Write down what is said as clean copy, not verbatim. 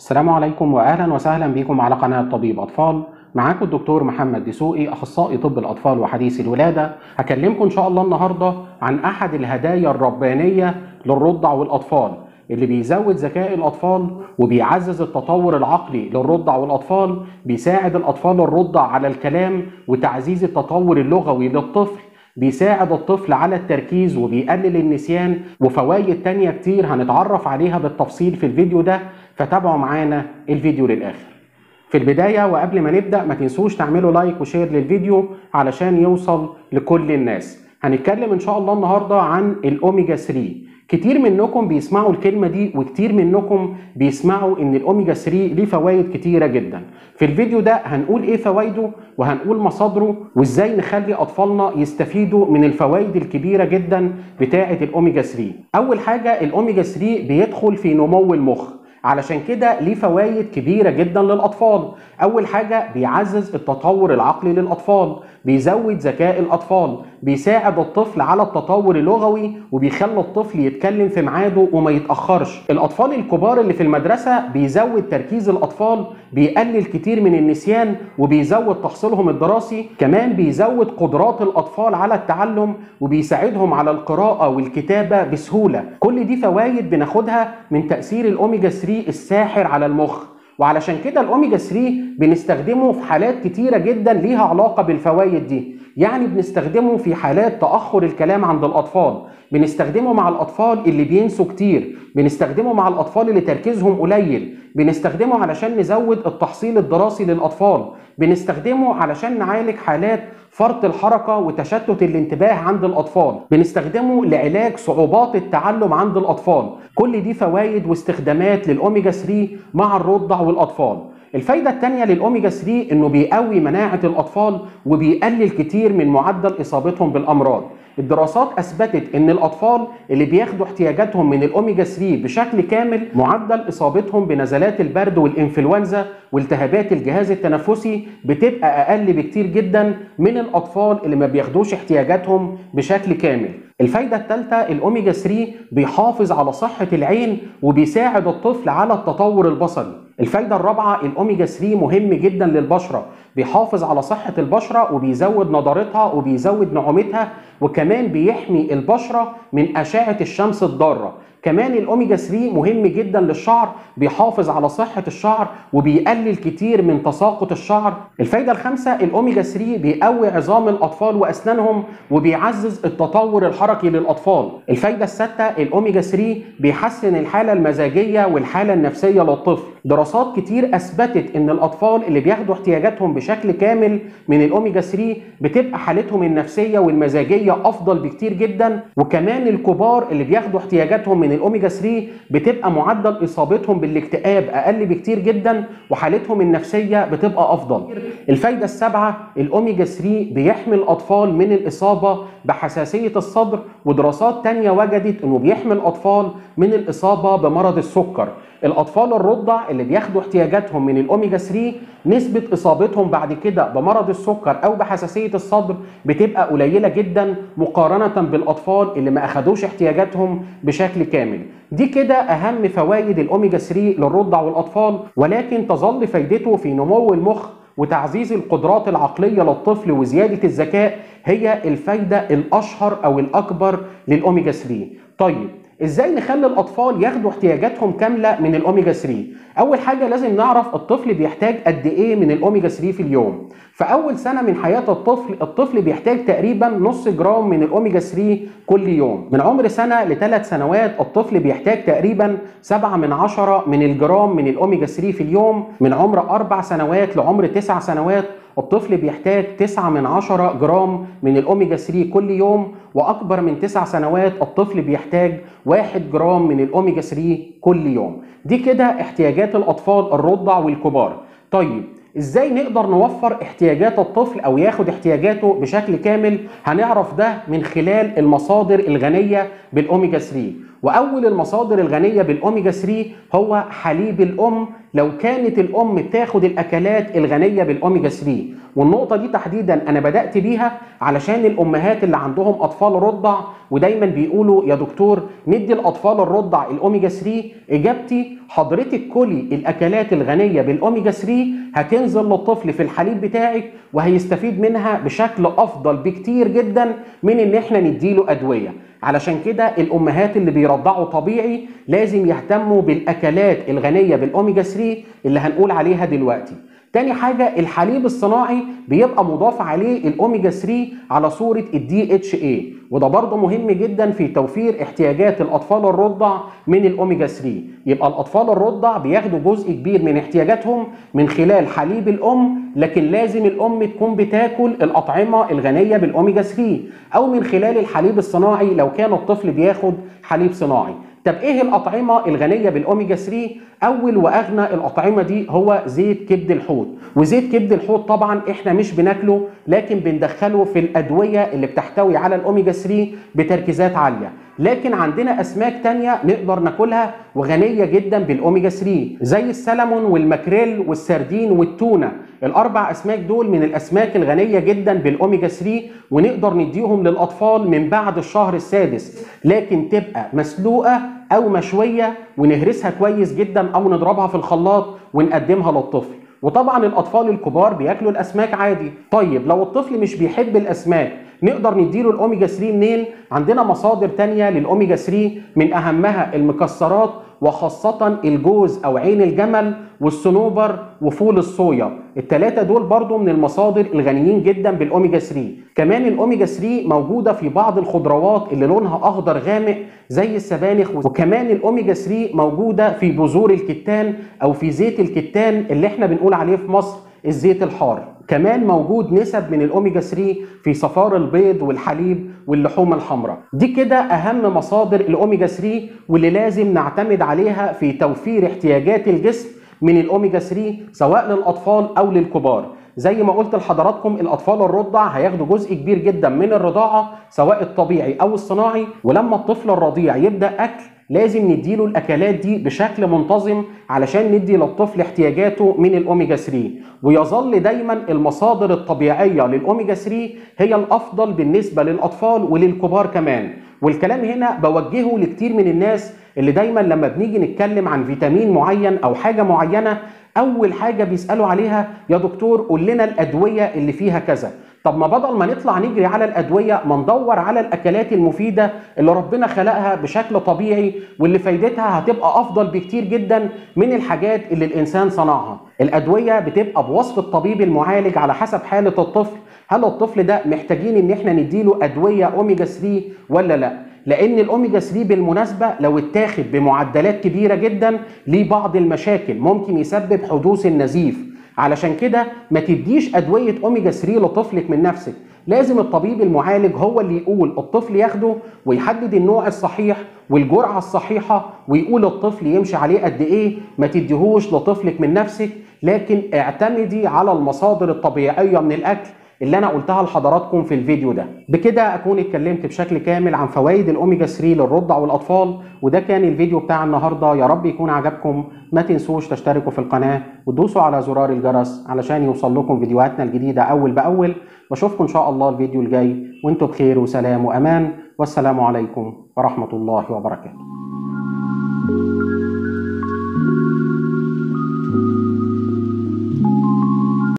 السلام عليكم واهلا وسهلا بكم على قناه طبيب اطفال. معاكم الدكتور محمد دسوقي، اخصائي طب الاطفال وحديث الولاده. هكلمكم ان شاء الله النهارده عن احد الهدايا الربانيه للرضع والاطفال اللي بيزود ذكاء الاطفال وبيعزز التطور العقلي للرضع والاطفال، بيساعد الاطفال الرضع على الكلام وتعزيز التطور اللغوي للطفل، بيساعد الطفل على التركيز وبيقلل النسيان، وفوائد تانية كتير هنتعرف عليها بالتفصيل في الفيديو ده، فتابعوا معانا الفيديو للآخر. في البداية وقبل ما نبدأ ما تنسوش تعملوا لايك وشير للفيديو علشان يوصل لكل الناس. هنتكلم ان شاء الله النهاردة عن الأوميجا 3. كتير منكم بيسمعوا الكلمة دي وكتير منكم بيسمعوا ان الأوميجا 3 ليه فوائد كتيرة جدا. في الفيديو ده هنقول ايه فوائده وهنقول مصادره وازاي نخلي اطفالنا يستفيدوا من الفوائد الكبيرة جدا بتاعة الأوميجا 3. اول حاجة الأوميجا 3 بيدخل في نمو المخ، علشان كده ليه فوائد كبيرة جدا للأطفال. أول حاجة بيعزز التطور العقلي للأطفال، بيزود ذكاء الأطفال، بيساعد الطفل على التطور اللغوي وبيخلي الطفل يتكلم في ميعاده وما يتأخرش. الأطفال الكبار اللي في المدرسة بيزود تركيز الأطفال، بيقلل كتير من النسيان وبيزود تحصيلهم الدراسي، كمان بيزود قدرات الأطفال على التعلم وبيساعدهم على القراءة والكتابة بسهولة. كل دي فوائد بناخدها من تأثير الأوميجا 3 الساحر على المخ، وعلشان كده الأوميجا 3 بنستخدمه في حالات كتيرة جدا ليها علاقة بالفوائد دي. يعني بنستخدمه في حالات تأخر الكلام عند الأطفال، بنستخدمه مع الأطفال اللي بينسوا كتير، بنستخدمه مع الأطفال اللي تركيزهم قليل، بنستخدمه علشان نزود التحصيل الدراسي للأطفال، بنستخدمه علشان نعالج حالات فرط الحركة وتشتت الانتباه عند الأطفال، بنستخدمه لعلاج صعوبات التعلم عند الأطفال. كل دي فوائد واستخدامات للأوميجا 3 مع الرضع والأطفال. الفايدة التانية للأوميجا 3 إنه بيقوي مناعة الأطفال وبيقلل كتير من معدل إصابتهم بالأمراض. الدراسات أثبتت إن الأطفال اللي بياخدوا احتياجاتهم من الأوميجا 3 بشكل كامل معدل إصابتهم بنزلات البرد والإنفلونزا والتهابات الجهاز التنفسي بتبقى أقل بكتير جدا من الأطفال اللي ما بياخدوش احتياجاتهم بشكل كامل. الفايدة الثالثة الأوميجا 3 بيحافظ على صحة العين وبيساعد الطفل على التطور البصري. الفايدة الرابعة الأوميجا 3 مهم جدا للبشرة، بيحافظ على صحة البشرة وبيزود نضارتها وبيزود نعومتها، وكمان بيحمي البشرة من أشعة الشمس الضارة. كمان الأوميجا 3 مهم جدا للشعر، بيحافظ على صحة الشعر وبيقلل كتير من تساقط الشعر. الفايدة الخامسة الأوميجا 3 بيقوي عظام الأطفال وأسنانهم وبيعزز التطور الحركي للأطفال. الفايدة السادسة الأوميجا 3 بيحسن الحالة المزاجية والحالة النفسية للطفل. دراسات كتير أثبتت إن الأطفال اللي بياخدوا احتياجاتهم بشكل كامل من الأوميجا 3 بتبقى حالتهم النفسية والمزاجية أفضل بكتير جدا، وكمان الكبار اللي بياخدوا احتياجاتهم من الأوميجا 3 بتبقى معدل إصابتهم بالاكتئاب أقل بكتير جدا وحالتهم النفسية بتبقى أفضل. الفايدة السابعة الأوميجا 3 بيحمي الأطفال من الإصابة بحساسية الصدر، ودراسات تانية وجدت إنه بيحمي الأطفال من الإصابة بمرض السكر. الأطفال الرضع اللي بياخدوا احتياجاتهم من الأوميجا 3 نسبة إصابتهم بعد كده بمرض السكر أو بحساسية الصدر بتبقى قليلة جدا مقارنة بالأطفال اللي ما أخدوش احتياجاتهم بشكل كامل. دي كده أهم فوائد الأوميجا 3 للرضع والأطفال، ولكن تظل فايدته في نمو المخ وتعزيز القدرات العقلية للطفل وزيادة الذكاء هي الفايدة الأشهر أو الأكبر للأوميجا 3. طيب ازاي نخلي الاطفال ياخدوا احتياجاتهم كامله من الاوميجا 3؟ اول حاجه لازم نعرف الطفل بيحتاج قد ايه من الاوميجا 3 في اليوم. في اول سنه من حياه الطفل بيحتاج تقريبا نص جرام من الاوميجا 3 كل يوم. من عمر سنه ل3 سنوات الطفل بيحتاج تقريبا 7/10 من الجرام من الاوميجا 3 في اليوم. من عمر 4 سنوات لعمر 9 سنوات الطفل بيحتاج 9/10 جرام من الأوميجا 3 كل يوم، وأكبر من 9 سنوات الطفل بيحتاج 1 جرام من الأوميجا 3 كل يوم. دي كده احتياجات الأطفال الرضع والكبار. طيب ازاي نقدر نوفر احتياجات الطفل او ياخد احتياجاته بشكل كامل؟ هنعرف ده من خلال المصادر الغنية بالأوميجا 3. واول المصادر الغنية بالأوميجا 3 هو حليب الام، لو كانت الام بتاخد الاكلات الغنية بالأوميجا 3. والنقطة دي تحديدا أنا بدأت بيها علشان الأمهات اللي عندهم أطفال رضع ودايما بيقولوا يا دكتور ندي الأطفال الرضع الأوميجا 3. إجابتي حضرتك كلي الأكلات الغنية بالأوميجا 3 هتنزل للطفل في الحليب بتاعك وهيستفيد منها بشكل أفضل بكتير جدا من إن إحنا نديله أدوية. علشان كده الأمهات اللي بيرضعوا طبيعي لازم يهتموا بالأكلات الغنية بالأوميجا 3 اللي هنقول عليها دلوقتي. تاني حاجة الحليب الصناعي بيبقى مضاف عليه الأوميجا 3 على صورة الدي اتش اي، وده برضه مهم جدا في توفير احتياجات الأطفال الرضع من الأوميجا 3. يبقى الأطفال الرضع بياخدوا جزء كبير من احتياجاتهم من خلال حليب الأم، لكن لازم الأم تكون بتاكل الأطعمة الغنية بالأوميجا 3 أو من خلال الحليب الصناعي لو كان الطفل بياخد حليب صناعي. طب ايه الأطعمة الغنية بالأوميجا 3؟ أول وأغنى الأطعمة دي هو زيت كبد الحوت، وزيت كبد الحوت طبعا احنا مش بناكله لكن بندخله في الأدوية اللي بتحتوي على الأوميجا 3 بتركيزات عالية. لكن عندنا أسماك تانية نقدر ناكلها وغنية جدا بالأوميجا 3 زي السلمون والماكريل والسردين والتونة. الأربع أسماك دول من الأسماك الغنية جدا بالأوميجا 3 ونقدر نديهم للأطفال من بعد الشهر السادس، لكن تبقى مسلوقة أو مشوية ونهرسها كويس جدا أو نضربها في الخلاط ونقدمها للطفل. وطبعا الأطفال الكبار بياكلوا الأسماك عادي. طيب لو الطفل مش بيحب الأسماك نقدر نديله الأوميجا 3 منين؟ عندنا مصادر تانية للأوميجا 3 من أهمها المكسرات وخاصة الجوز أو عين الجمل والصنوبر وفول الصويا. الثلاثة دول برضو من المصادر الغنيين جدا بالأوميجا 3. كمان الأوميجا 3 موجودة في بعض الخضروات اللي لونها أخضر غامق زي السبانخ، وكمان الأوميجا 3 موجودة في بذور الكتان أو في زيت الكتان اللي احنا بنقول عليه في مصر الزيت الحار. كمان موجود نسب من الأوميجا 3 في صفار البيض والحليب واللحوم الحمراء. دي كده أهم مصادر الأوميجا 3 واللي لازم نعتمد عليها في توفير احتياجات الجسم من الأوميجا 3 سواء للأطفال أو للكبار. زي ما قلت لحضراتكم الأطفال الرضع هياخدوا جزء كبير جدا من الرضاعة سواء الطبيعي أو الصناعي، ولما الطفل الرضيع يبدأ أكل لازم نديله الأكلات دي بشكل منتظم علشان ندي للطفل احتياجاته من الأوميجا 3. ويظل دايما المصادر الطبيعية للأوميجا 3 هي الأفضل بالنسبة للأطفال وللكبار كمان. والكلام هنا بوجهه لكتير من الناس اللي دايما لما بنيجي نتكلم عن فيتامين معين أو حاجة معينة أول حاجة بيسألوا عليها يا دكتور قول لنا الأدوية اللي فيها كذا. طب ما بدل ما نطلع نجري على الأدوية ما ندور على الأكلات المفيدة اللي ربنا خلقها بشكل طبيعي واللي فايدتها هتبقى أفضل بكتير جدا من الحاجات اللي الإنسان صنعها. الأدوية بتبقى بوصف الطبيب المعالج على حسب حالة الطفل، هل الطفل ده محتاجين إن احنا نديله أدوية أوميجا 3 ولا لا؟ لأن الأوميجا 3 بالمناسبة لو اتاخد بمعدلات كبيرة جدا ليه بعض المشاكل، ممكن يسبب حدوث النزيف. علشان كده ما تديش أدوية أوميجا 3 لطفلك من نفسك، لازم الطبيب المعالج هو اللي يقول الطفل ياخده ويحدد النوع الصحيح والجرعة الصحيحة ويقول الطفل يمشي عليه قد إيه. ما تديهوش لطفلك من نفسك، لكن اعتمدي على المصادر الطبيعية من الأكل اللي أنا قلتها لحضراتكم في الفيديو ده. بكده أكون اتكلمت بشكل كامل عن فوائد الأوميجا 3 للرضع والأطفال، وده كان الفيديو بتاع النهاردة. يا رب يكون عجبكم. ما تنسوش تشتركوا في القناة وتدوسوا على زرار الجرس علشان يوصل لكم فيديوهاتنا الجديدة أول بأول. واشوفكم إن شاء الله الفيديو الجاي وانتم بخير وسلام وأمان، والسلام عليكم ورحمة الله وبركاته.